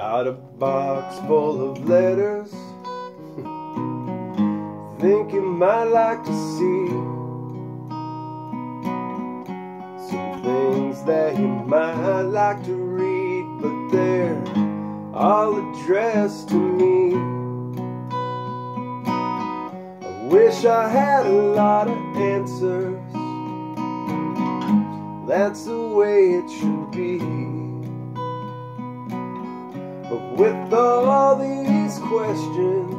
Got a box full of letters think you might like to see some things that you might like to read, but they're all addressed to me. I wish I had a lot of answers. That's the way it should be. But with all these questions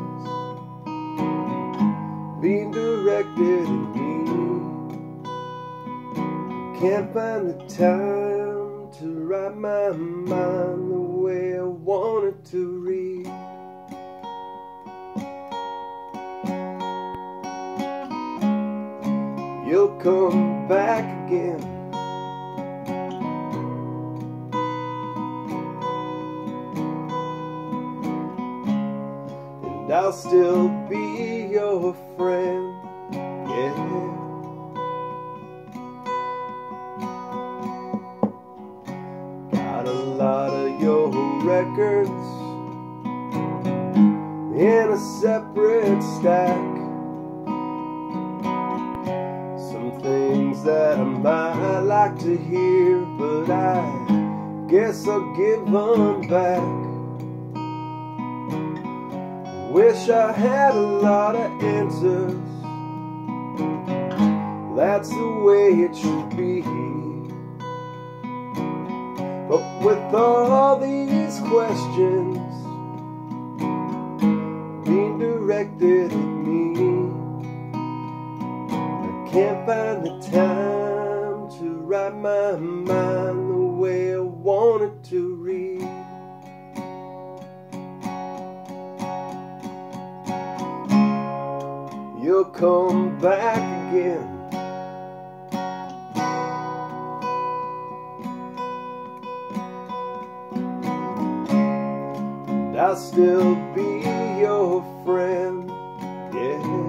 being directed at me, can't find the time to write my mind the way I want it to read. You'll come back again, and I'll still be your friend, yeah. Got a lot of your records in a separate stack. Some things that I might like to hear, but I guess I'll give them back. Wish I had a lot of answers. That's the way it should be. But with all these questions being directed at me, I can't find the time to write my mind the way I want it to read. You'll come back again, and I'll still be your friend, yeah.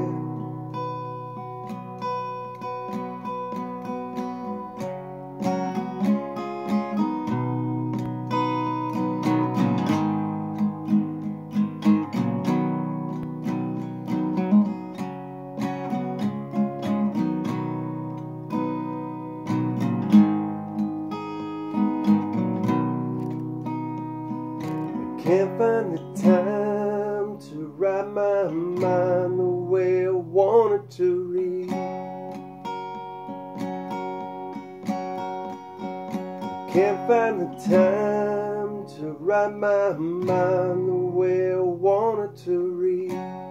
Can't find the time to write my mind the way I want it to read. Can't find the time to write my mind the way I want it to read.